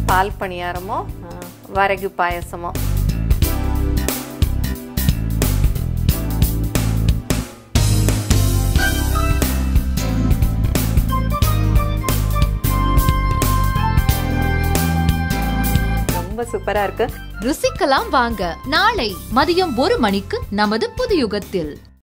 பால் பணியாரமோ வரகு பாயசமோ. ரொம்ப சூப்பரா இருக்கு. ருசிக்கலாம் வாங்க. நாளை மதியம் 1 மணிக்கு நமது புது யுகத்தில்.